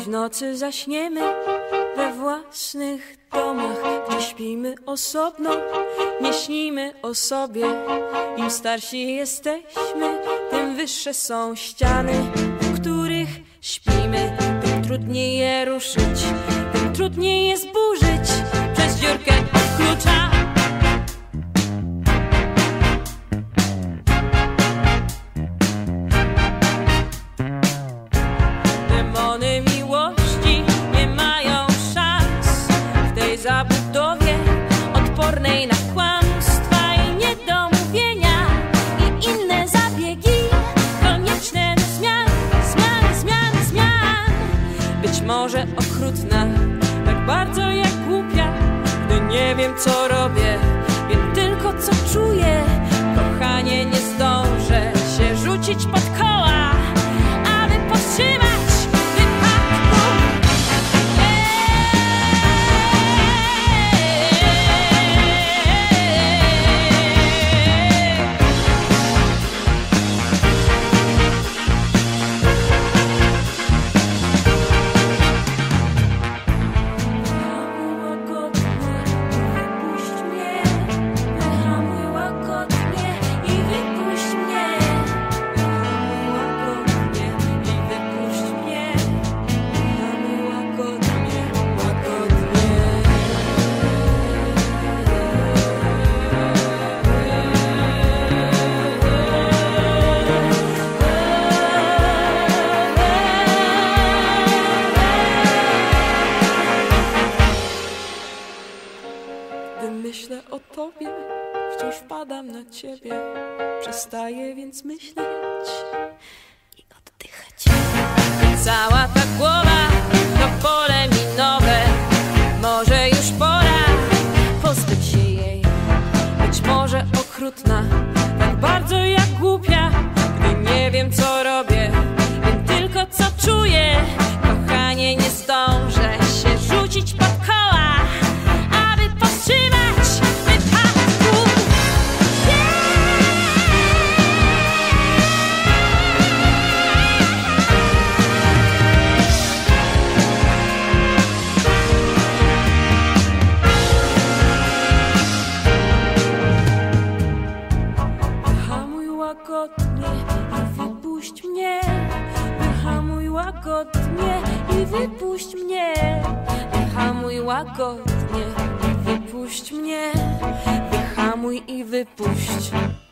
w nocy zaśniemy we własnych domach, gdzie śpimy osobno, nie śnimy o sobie. Im starsi jesteśmy, tym wyższe są ściany, w których śpimy. Tym trudniej je ruszyć, tym trudniej je zburzyć przez dziurkę od klucza. Demony miłości nie mają szans w tej zabudowie odpornej na kłamstwa i niedomówienia i inne zabiegi konieczne do zmian. Być może okrutna, tak bardzo jak głupia, gdy nie wiem co robię, wiem tylko co czuję. Kochanie, nie zdążę się rzucić pod koła, aby powstrzymać myślę o tobie, wciąż padam na ciebie. Przestaję więc myśleć i oddychać. Cała ta głowa to pole minowe, może już pora pozbyć się jej. Być może okrutna, tak bardzo jak głupia, gdy nie wiem co robię, wiem tylko co czuję. Kochanie, nie zdążę się rzucić pod koła, aby powstrzymać łagodnie i wypuść mnie. Wyhamuj łagodnie i wypuść mnie. Wyhamuj łagodnie i wypuść mnie. Wyhamuj i wypuść.